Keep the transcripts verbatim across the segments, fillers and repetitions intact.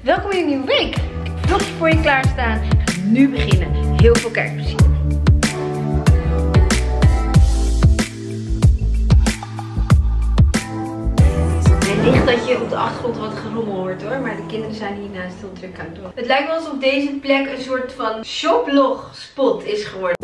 Welkom in een nieuwe week. Ik heb een vlogje voor je klaarstaan. Ik ga nu beginnen. Heel veel kijkplezier. Wellicht dat je op de achtergrond wat gerommel hoort hoor, maar de kinderen zijn hiernaast heel druk aan het doen. Het lijkt wel alsof deze plek een soort van shoplog spot is geworden.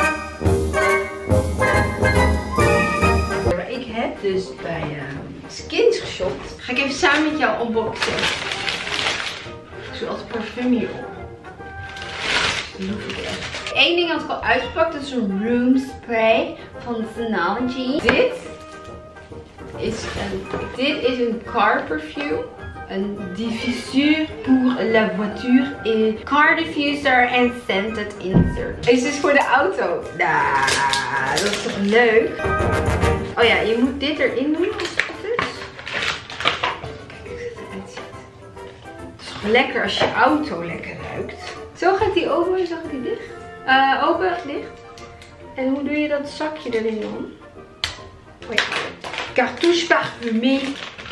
Maar ik heb dus bij uh, Skins geshopt. Ga ik even samen met jou unboxen. Ik doe altijd parfum hierop. Dat hoef ik echt. Eén ding had ik al uitgepakt, dat is een room spray van Synology. Dit is een, dit is een car perfume. Een diffuseur pour la voiture. Een car diffuser en scented insert. Is dus voor de auto. Nou, dat is toch leuk? Oh ja, je moet dit erin doen als het goed is. Kijk hoe het eruit ziet. Het is toch lekker als je auto lekker ruikt. Zo gaat die open, zo gaat die dicht. Uh, open, dicht. En hoe doe je dat zakje erin dan? Oh ja. Cartouche parfumée.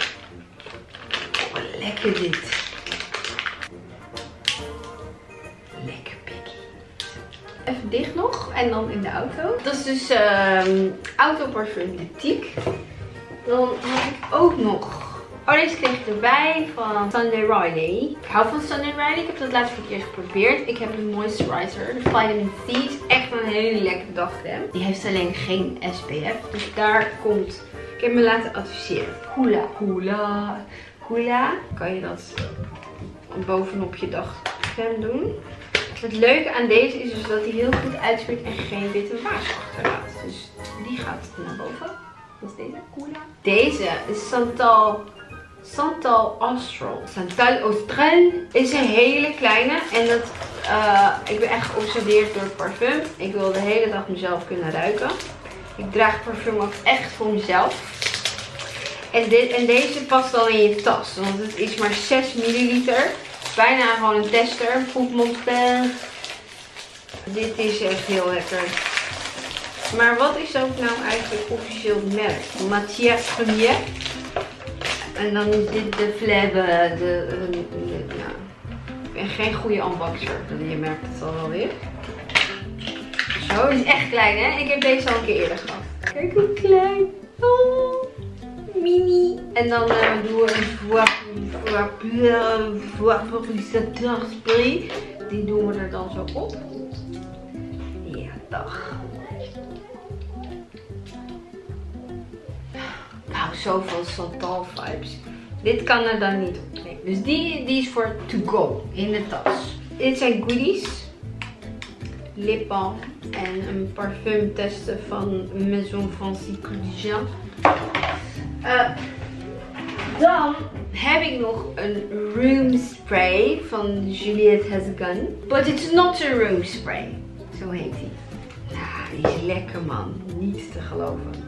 Oh, lekker dit. Lekker pikkie. Even dicht nog en dan in de auto. Dat is dus um, autoparfum Boutique. Dan heb ik ook nog. Oh, deze kreeg ik erbij van Sunday Riley. Ik hou van Sunday Riley. Ik heb dat laatst voor het eerst geprobeerd. Ik heb de moisturizer, de Vitamin C. Is echt een hele lekkere dagcreme. Die heeft alleen geen S P F. Dus daar komt. Ik heb me laten adviseren. Hula, hula, hula. Kan je dat bovenop je dagcreme doen. Het leuke aan deze is dus dat hij heel goed uitsmeert en geen witte vaas achterlaat. Dus die gaat naar boven. Dat is deze, hula. Deze is Santal, Santal Austral. Santal Austral is een hele kleine. En dat, uh, ik ben echt geobsedeerd door het parfum. Ik wil de hele dag mezelf kunnen ruiken. Ik draag parfum ook echt voor mezelf. En, dit, en deze past dan in je tas. Want het is maar zes milliliter. Bijna gewoon een tester. Poepmonster. Dit is echt heel lekker. Maar wat is ook nou eigenlijk officieel het merk? Matière Première. En dan is dit de Flebe. De, de, de, de, nou. Ik ben geen goede unboxer. Je merkt het al wel weer. Zo, het is echt klein hè. Ik heb deze al een keer eerder gehad. Kijk hoe klein. Oh, mini. En dan uh, doen we een vaporisateur spray. Die doen we er dan zo op. Ja, dag. Ik hou zo van Santal vibes. Dit kan er dan niet op. Nee. Dus die, die is voor to go in de tas. Dit zijn goodies. Lipbalm en een parfum testen van Maison Francis Kurkdjian. Uh, dan heb ik nog een room spray van Juliette Has a Gun. But it's not a room spray. Zo heet die. Nou, die is lekker man. Niet te geloven.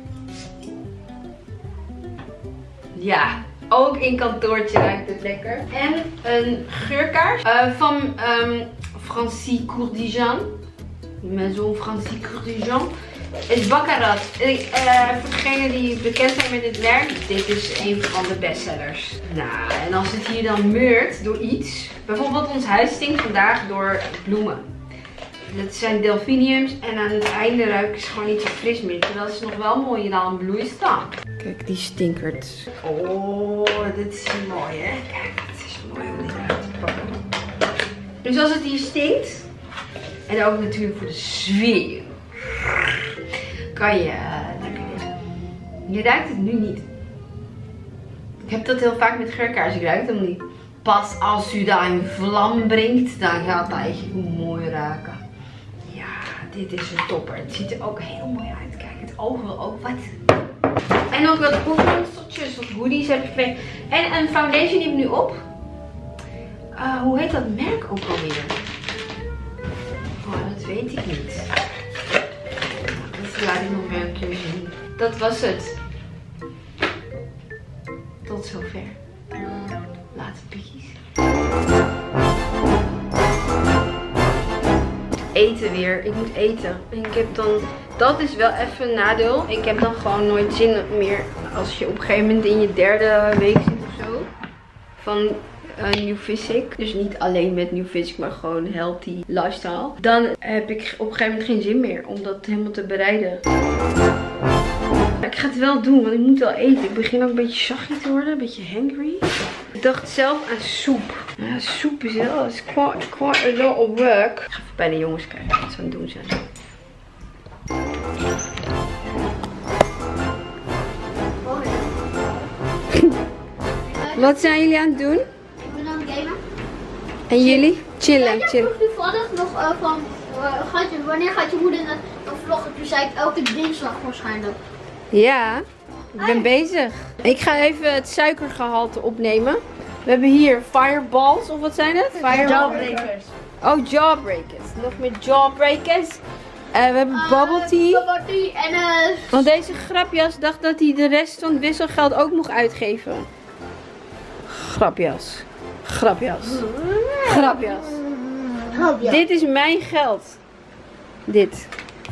Ja, ook in kantoortje ruikt het lekker. En een geurkaars uh, van um, Francis Kurkdjian. Maison Francis Kurkdjian. Is Baccarat. Uh, voor degenen die bekend zijn met dit merk, dit is een van de bestsellers. Nou, en als het hier dan meurt door iets. Bijvoorbeeld ons huis stinkt vandaag door bloemen. Dat zijn delphiniums en aan het einde ruiken ze gewoon niet zo fris meer. Terwijl ze nog wel mooi dan een bloei staan. Kijk, die stinkert. Oh, dit is mooi hè. Kijk, het is mooi om dit uit te pakken. Dus als het hier stinkt. En ook natuurlijk voor de sfeer. Kan je uh, lekker dit. Je ruikt het nu niet. Ik heb dat heel vaak met geurkaars. Ik ruik het hem niet. Pas als u daar een vlam brengt, dan gaat dat echt mooi ruiken. Ja, dit is een topper. Het ziet er ook heel mooi uit. Kijk, het oog wil ook wat. En ook wat proefmonstertjes, wat goodies heb ik gekregen. En een foundation die ik nu op. Uh, hoe heet dat merk ook alweer? Oh, dat weet ik niet. Dat laat ik nog weer een keer zien. Dat was het. Tot zover. Laatste pikjes. Eten weer. Ik moet eten. En ik heb dan... Dat is wel even een nadeel. Ik heb dan gewoon nooit zin meer als je op een gegeven moment in je derde week zit of zo. Van uh, New Physique. Dus niet alleen met New Physique, maar gewoon healthy lifestyle. Dan heb ik op een gegeven moment geen zin meer om dat helemaal te bereiden. Ik ga het wel doen, want ik moet wel eten. Ik begin ook een beetje zachtje te worden, een beetje hangry. Ik dacht zelf aan soep. Ja, soep is wel is quite, quite a lot of work. Ik ga even bij de jongens kijken wat ze aan het doen zijn. Wat zijn jullie aan het doen? Ik ben aan het gamen. En jullie? Chillen, Ja, chillen. ik heb toevallig nog uh, van, uh, gaat je, wanneer gaat je moeder een, een vlog? Toen zei ik elke dinsdag waarschijnlijk. Ja, ik ben bezig. Ik ga even het suikergehalte opnemen. We hebben hier fireballs, of wat zijn het? Jawbreakers. Oh, jawbreakers. Nog meer jawbreakers. Uh, we hebben Uh, bubble tea. Bubble tea en uh, Want deze grapjas dacht dat hij de rest van het wisselgeld ook mocht uitgeven. Grapjas. Grapjas. Grapjas. Grapjas. Dit is mijn geld. Dit.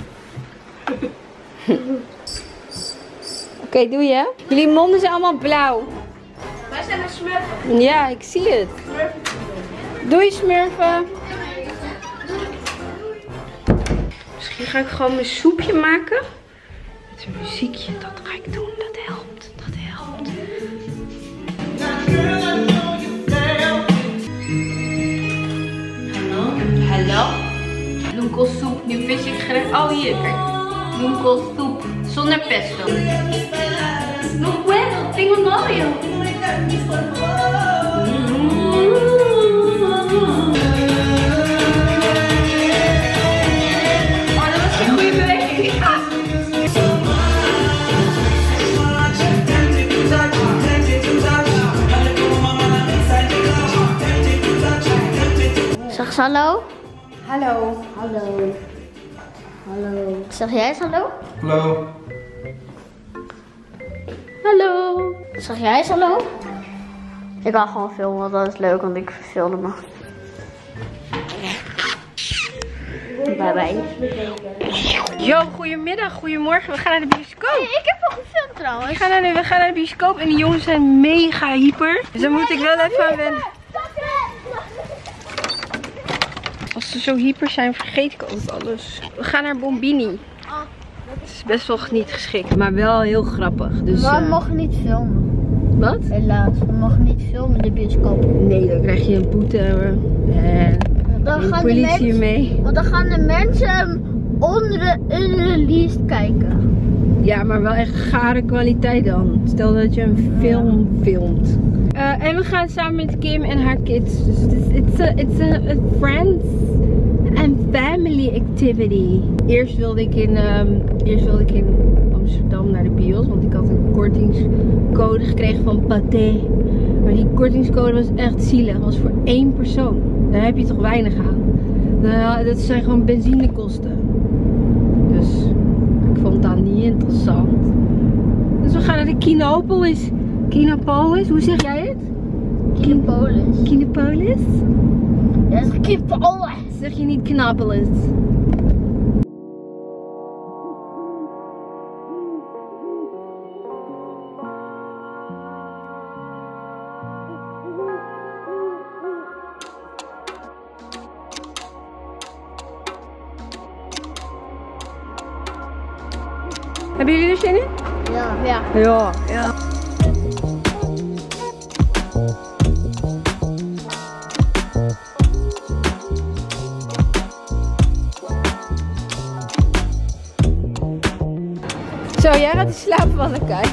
Oké, okay, doe je? Jullie monden zijn allemaal blauw. wij zijn een smurfen. Ja, ik zie het. Doei smurfen. Misschien ga ik gewoon mijn soepje maken. Met een muziekje, dat ga ik doen. Dat helpt. Dat helpt. Hallo? Hallo? Bloemkoolsoep, nu vis ik gerecht. Oh hier, kijk. Bloemkoolsoep zonder pesto. Nog wel, tengo novio. Oh, dat was een goede beweging. Zeg eens hallo. Hallo. Hallo. Hallo. Zeg jij eens hallo? Hallo. Hallo. Zeg jij eens hallo? Ik kan gewoon filmen, want dat is leuk, want ik verveelde me. Bye bye. Yo, goedemiddag, goedemorgen. We gaan naar de bioscoop. Ik heb al gefilmd trouwens. We gaan naar de, we gaan naar de bioscoop en die jongens zijn mega hyper. Dus daar moet ik wel even aan wennen. Als ze zo hyper zijn, vergeet ik altijd alles. We gaan naar Bombini. Het is best wel niet geschikt, maar wel heel grappig. Dus, Maar we uh, mogen niet filmen. Wat? Helaas, we mogen niet filmen in de bioscoop. Nee, dan krijg je een boete en Dan de gaan de politie mensen, mee. want dan gaan de mensen onder unreleased kijken. Ja, maar wel echt gare kwaliteit dan. Stel dat je een film filmt. Uh, en we gaan samen met Kim en haar kids. Dus het is it's a, it's a, a friends and family activity. Eerst wilde ik in, um, eerst wilde ik in Amsterdam naar de bios. Want ik had een kortingscode gekregen van Pathé. Maar die kortingscode was echt zielig. Dat was voor één persoon. Daar heb je toch weinig aan. Uh, dat zijn gewoon benzinekosten. Dus ik vond dat niet interessant. Dus we gaan naar de Kinopolis. Kinopolis, hoe zeg jij het? Kinopolis. Kinopolis? Ja, dat is Kinopolis. Zeg je niet Kinopolis? Hebben jullie er zin in? Ja. Ja. Ja. Ja. Zo, jij gaat in slaap vallen, Kai.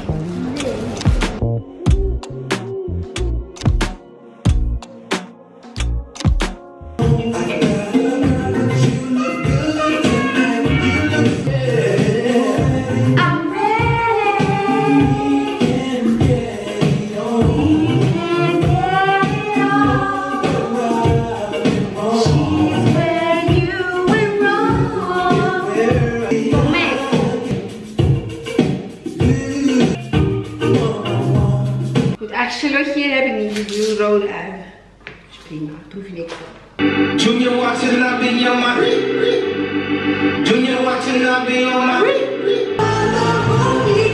Charlotte heb ik niet, ik doe rode uien. Dat is prima, dat hoef je niks van. Junior watching I be on my Junior watching I be on my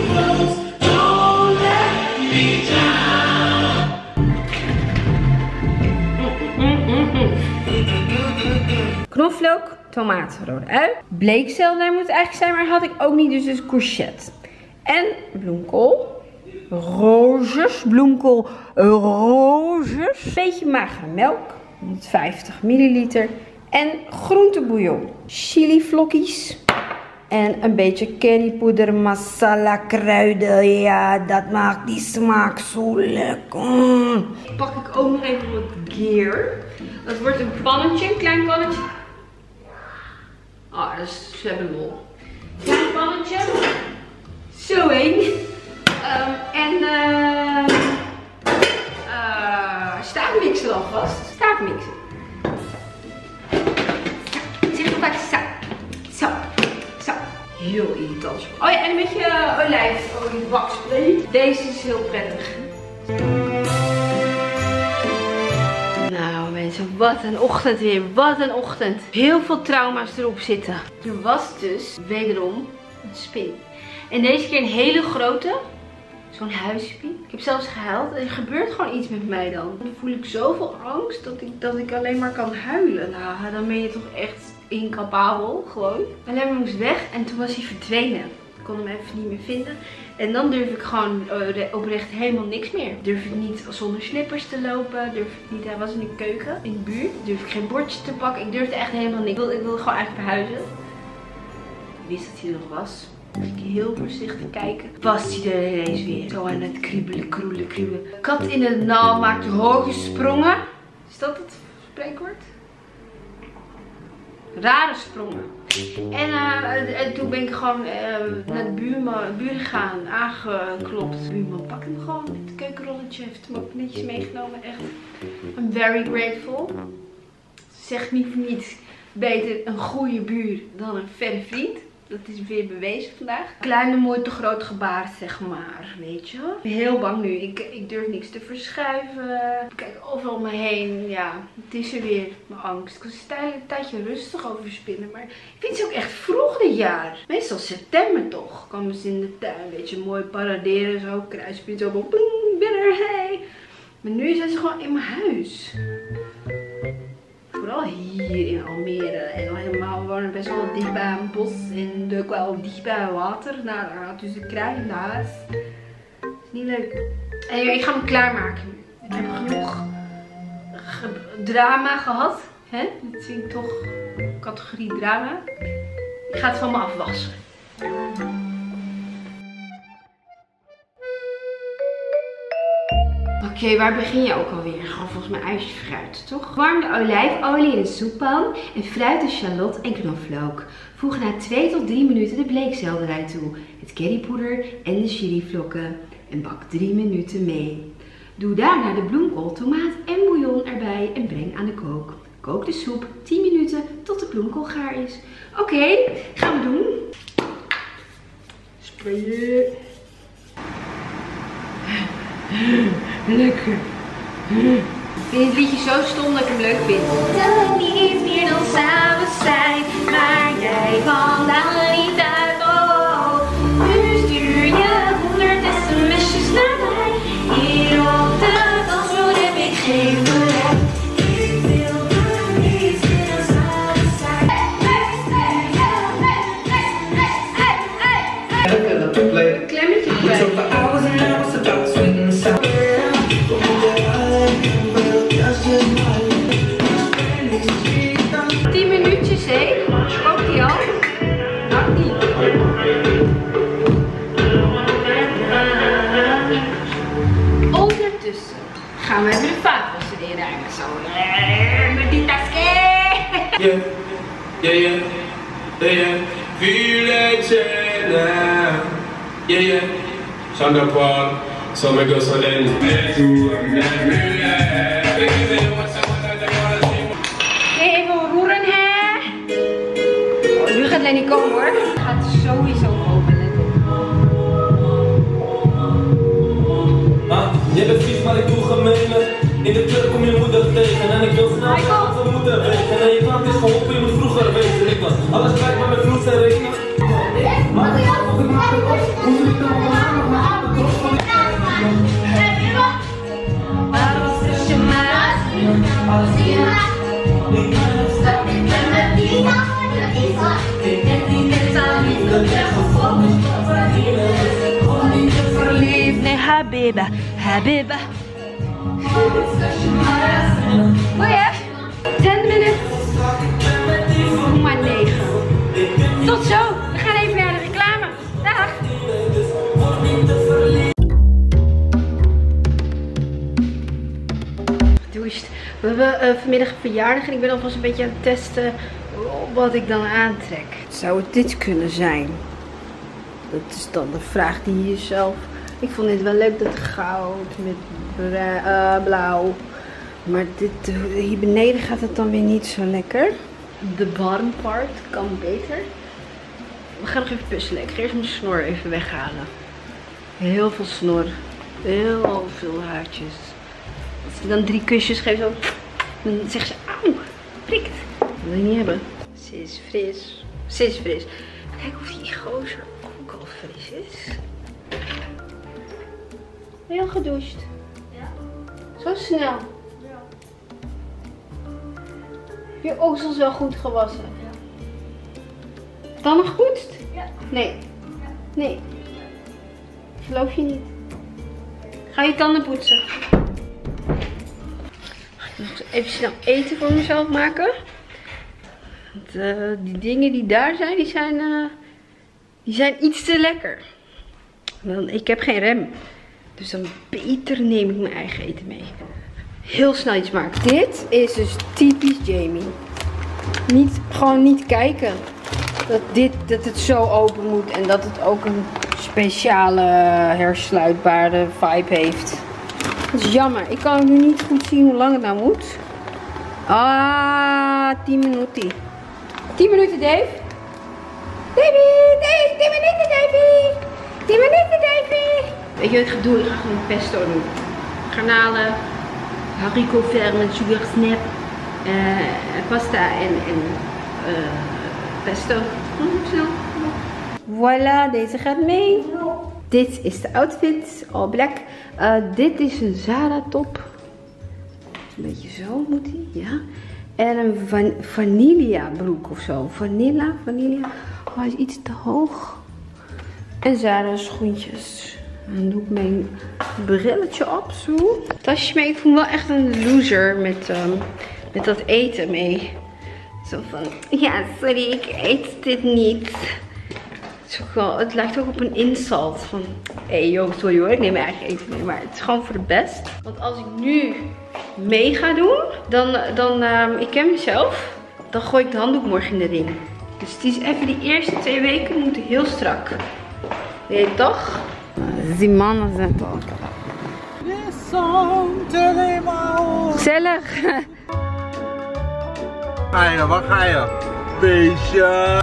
Don't let me down. knoflook, tomaat, rode ui. Bleekselderij moet het eigenlijk zijn, maar had ik ook niet, dus dus courgette. En bloemkool. Roosjes, bloemkool, roosjes. Een beetje magere melk, honderdvijftig milliliter. En groentebouillon. Chili vlokjes. En een beetje currypoeder, masala, kruiden. Ja, dat maakt die smaak zo lekker. Pak ik ook nog even wat gear. Dat wordt een pannetje, een klein pannetje. Ah, dat is, ze hebben lol. Klein pannetje. Zo heen. Um, en uh, uh, staafmixer alvast. Staafmixer. Zeg nog vaak zo. Zo. Zo. Heel irritant. Oh ja, en een beetje uh, olijfolie bakspray. Deze is heel prettig. Nou mensen, wat een ochtend weer. Wat een ochtend. Heel veel trauma's erop zitten. Er was dus wederom een spin. En deze keer een hele grote. Zo'n huispie. Ik heb zelfs gehuild. Er gebeurt gewoon iets met mij dan. Dan voel ik zoveel angst dat ik, dat ik alleen maar kan huilen. Nou, dan ben je toch echt incapabel. Gewoon. Mijn lemmer moest weg en toen was hij verdwenen. Ik kon hem even niet meer vinden. En dan durf ik gewoon uh, oprecht helemaal niks meer. Durf ik niet zonder slippers te lopen. Durf ik niet. Hij was in de keuken, in de buurt. Durf ik geen bordje te pakken. Ik durfde echt helemaal niks. Ik wilde, ik wilde gewoon eigenlijk verhuizen. Ik wist dat hij er nog was. Als ik heel voorzichtig kijken, was hij er ineens weer. Zo aan het kriebelen, kroelen, kriebelen. Kat in de naald maakt hoge sprongen. Is dat het spreekwoord? Rare sprongen. En, uh, en toen ben ik gewoon uh, naar de buurman, buren gegaan, aangeklopt. De buurman pakt hem gewoon met het keukenrolletje. Heeft hem ook netjes meegenomen. Echt, I'm very grateful. Zeg niet voor niets beter een goede buur dan een verre vriend. Dat is weer bewezen vandaag. Kleine nooit te groot gebaard, zeg maar. Weet je? Ik ben heel bang nu. Ik, ik durf niks te verschuiven. Ik kijk overal om me heen. Ja, het is er weer. Mijn angst. Ik was een tijdje rustig over spinnen. Maar ik vind ze ook echt vroeg dit jaar. Meestal september toch. Komen ze in de tuin. Een beetje mooi paraderen. Zo. Kruispin zo. Bling, binnen. Hey. Maar nu zijn ze gewoon in mijn huis. Vooral hier in Almere. En al helemaal, we wonen best wel dicht bij een bos. En ook wel dicht bij water. Nou, daar gaat dus de kraan in de huis. Is niet leuk. En ik ga me klaarmaken nu. Ik heb genoeg drama gehad. Hè? Dit vind ik toch categorie drama. Ik ga het van me afwassen. Oké, okay, waar begin je ook alweer? Gewoon volgens mij ijsje fruit, toch? Warm de olijfolie in een soeppan en fruit de shallot en knoflook. Voeg na twee tot drie minuten de bleekselderij toe, het currypoeder en de chilivlokken en bak drie minuten mee. Doe daarna de bloemkool, tomaat en bouillon erbij en breng aan de kook. Kook de soep tien minuten tot de bloemkool gaar is. Oké, okay, gaan we doen. Sprayen. Lekker. Ik vind het liedje zo stom dat ik hem leuk vind. Dat niet meer dan samen zijn, maar jij kwam daar niet uit. Oh, nu stuur je honderd sms'jes naar mij. Hier op de dansvloer heb ik geen bereik. Ik wil er niet meer dan samen zijn. Een klemmetje tien minuutjes, hé? Kookt die al? Nou niet. Ondertussen gaan we even de vaatwasser inruimen. Zo. Met die tasje. Yeah, yeah, yeah, yeah, yeah. Feel it now. Yeah, yeah. Shonda Paul. So me go so then. Even roeren, hè? Oh, nu gaat Lenny komen, hoor. Het gaat sowieso komen, Lenny. Ah, je bent vies, maar ik doe gemene. In de club kom je moeder tegen en ik wil snel wat we moeten weten. En je klant is geholpen, je moet vroeger weten. Ik was alles kwijt, maar met vloed en rekenen. Maar ik maak het op, hoe doe ik dan op mijn maar de trots van die maar was dus je maar, als je Verliefd, nee, Habiba, Habiba. Oh ja, tien minuten. Nog maar negen. Tot zo, we gaan even naar de reclame. Dag. Gedoucht. We hebben uh, vanmiddag een verjaardag en ik ben alvast een beetje aan het testen wat ik dan aantrek. Zou het dit kunnen zijn? Dat is dan de vraag die je jezelf... Ik vond dit wel leuk, dat goud met uh, blauw. Maar dit, uh, hier beneden gaat het dan weer niet zo lekker. De bottom part kan beter. We gaan nog even puzzelen. Ik ga eerst mijn snor even weghalen. Heel veel snor. Heel veel haartjes. Als ik dan drie kusjes geef, zo, dan zegt ze auw, prikt. Dat wil je niet hebben. Ze is fris. Ze is fris. Kijk of die gozer ook al fris is. Ben je al gedoucht? Ja. Zo snel? Ja. Je oksels wel goed gewassen? Ja. Dan nog goed? Ja. Nee. Ja. Nee. Geloof je niet. Ga je tanden poetsen. Even snel eten voor mezelf maken. Want, uh, die dingen die daar zijn, die zijn, uh, die zijn iets te lekker. Dan, ik heb geen rem. Dus dan beter neem ik mijn eigen eten mee. Heel snel iets maken. Dit is dus typisch Jamie. Niet, gewoon niet kijken. Dat, dit, dat het zo open moet. En dat het ook een speciale hersluitbare vibe heeft. Dat is jammer. Ik kan nu niet goed zien hoe lang het nou moet. Ah, tien minuten. tien minuten, Dave. Davy, Dave, tien minuten, Davy. tien minuten, Davy. Weet je wat ik ga doen? Ik ga gewoon pesto doen. Garnalen, haricot vert met sugar snap, uh, pasta en, en uh, pesto. Hm, snel. Voilà, deze gaat mee. Dit is de outfit, all black. Uh, dit is een Zara top. Een beetje zo moet die, ja. En een van vanilla broek of zo. Vanilla, vanilla. Oh, hij is iets te hoog. En Zara schoentjes. Dan doe ik mijn brilletje op, zo. Tasje mee. Ik voel me wel echt een loser met, um, met dat eten mee. Zo van, ja, sorry, ik eet dit niet. Het, is ook wel, het lijkt ook op een insult. Van, hé hey, joh, sorry hoor, ik neem mijn eigen eten mee. Maar het is gewoon voor de best. Want als ik nu mee ga doen, dan, dan um, ik ken mezelf. Dan gooi ik de handdoek morgen in de ring. Dus het is even die eerste twee weken moeten heel strak. Weet je toch? Die mannen zijn toch. Gezellig. Ga je, waar ga je? Beestje.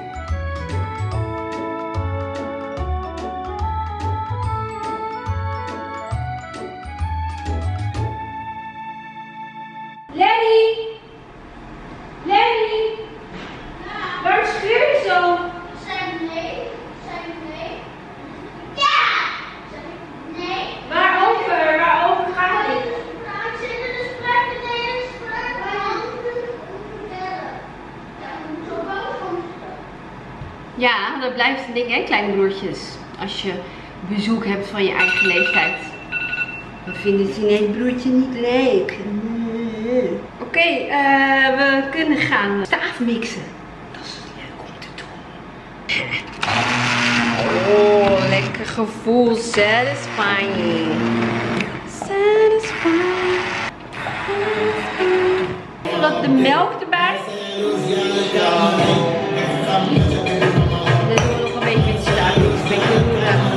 Lenny! Lenny! Waarom schreeuw je zo? Zeg nee. Zeg nee. Ja! Zeg nee. Waarover? Waarover gaat dit? Nou, ik zit in een gesprek met de hele gesprek. Ja, ik moet zo boos van. Ja, dat blijft een ding, hè, kleine broertjes. Als je bezoek hebt van je eigen leeftijd. Dan vinden ze ineens broertje niet leuk. Oké, okay, uh, we kunnen gaan staaf mixen. Dat is leuk om te doen. Oh, lekker gevoel. Satisfying. Satisfying. Zodat de melk erbij. Dan doen we nog een beetje met staaf mixen.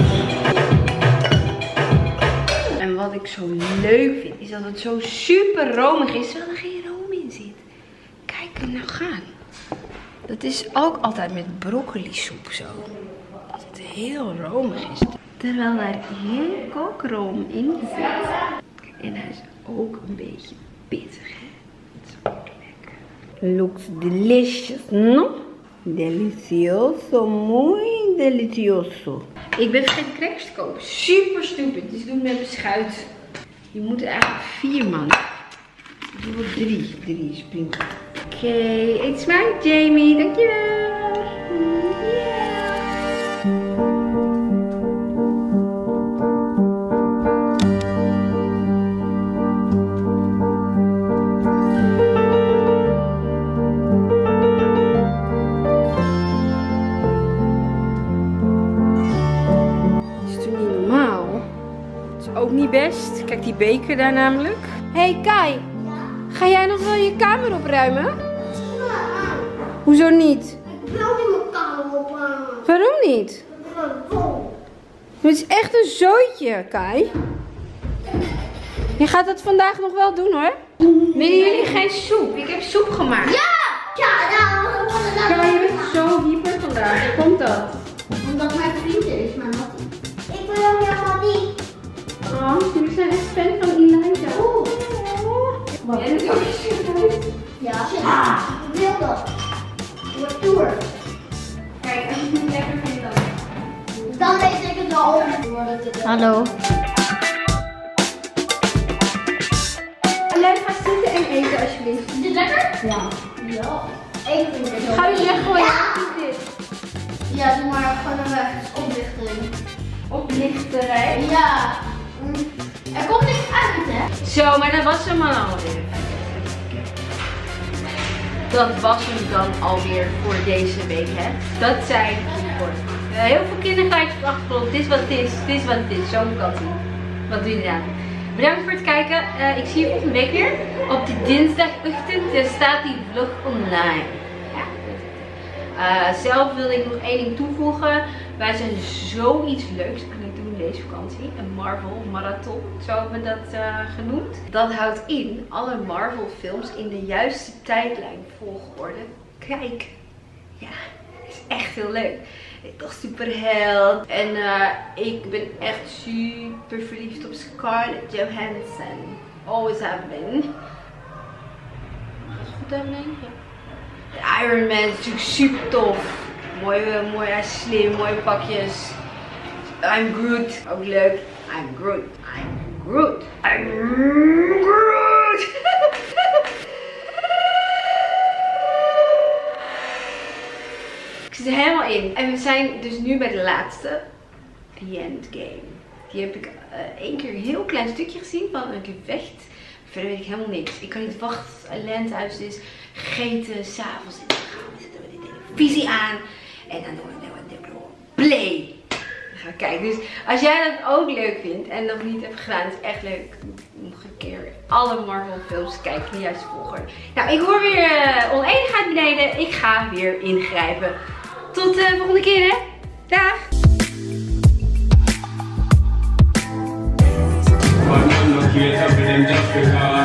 En wat ik zo leuk vind, is dat het zo super romig is, terwijl er geen room in zit. Kijk er nou gaan. Dat is ook altijd met broccoli soep zo. Dat het heel romig is. Terwijl daar heel kookroom in zit. En hij is ook een beetje pittig, hè. Het is ook lekker. Looks delicious, no? Delicioso, muy delicioso. Ik ben vergeten crackers te kopen. Super stupid. Dus ik doe het met beschuit. Je moet er eigenlijk vier man. Doe wel drie. Drie is prima. Oké, okay, eet smaak Jamie. Dankjewel. Yeah. Ook niet best. Kijk die beker daar namelijk. Hé hey Kai, ja? Ga jij nog wel je kamer opruimen? Ja. Hoezo niet? Ik wil niet mijn kamer opruimen. Waarom niet? Ik ben vol. Het is echt een zooitje, Kai. Je gaat dat vandaag nog wel doen hoor. Willen jullie geen soep? Ik heb soep gemaakt. Ja! Ja, nou, Kai, je bent zo hyper vandaag. Hoe komt dat? Omdat mijn vriend er is, maar Mattie. Ik wil ook helemaal niet. Oh, jullie zijn echt fan van Elijah. Oeh. Oh. Jij doet ook een super uit. Ja, ah, ik wil dat. Door tour. Kijk, als je het niet lekker vindt dan. Dan weet ik het al. Hallo. Alleen ga zitten en eten alsjeblieft. Is dit lekker? Ja. Ja. Ik vind het Ga je weggooien? Ja. Dit. Ja, doe maar gewoon een weg. Oplichting. Oplichterij. Ja. Er komt niks uit, hè? Zo, maar dat was hem al alweer. Dat was hem dan alweer voor deze week, hè. Dat zijn voor uh, heel veel kindergeluidjes op de achtergrond. Dit is wat het is, dit is wat het is. Zo kan het niet. Wat doe je eraan? Bedankt voor het kijken. Uh, ik zie je volgende week weer. Op die dinsdagochtend uh, staat die vlog online. Ja. Uh, zelf wilde ik nog één ding toevoegen. Wij zijn zoiets leuks aan het doen deze vakantie. Een Marvel marathon, zo hebben we dat uh, genoemd. Dat houdt in alle Marvel films in de juiste tijdlijn volgorde. Kijk, ja, het is echt heel leuk. Ik ben toch superheld. En uh, ik ben echt super verliefd op Scarlett Johansson. Always have been. Gaat het goed daarmee? Ja. De Iron Man is natuurlijk super tof. Mooi, mooi, hij is slim, mooie pakjes. I'm Groot, ook leuk. I'm Groot, I'm Groot, I'm Groot. Ik zit er helemaal in. En we zijn dus nu bij de laatste, The Endgame. Die heb ik uh, één keer een heel klein stukje gezien van een gevecht. Verder weet ik helemaal niks. Ik kan niet wachten tot het Atlanta thuis is. Gegeten, s'avonds. En dan gaan we zetten we de televisie aan. En dan doen we play. Ga kijken. Dus als jij dat ook leuk vindt en nog niet hebt gedaan, het is echt leuk. Nog een keer alle Marvel films kijken in de juiste volgorde. Nou, ik hoor weer uh, oneenigheid beneden. Ik ga weer ingrijpen. Tot de volgende keer, hè. Dag. But I'm not here helping them just because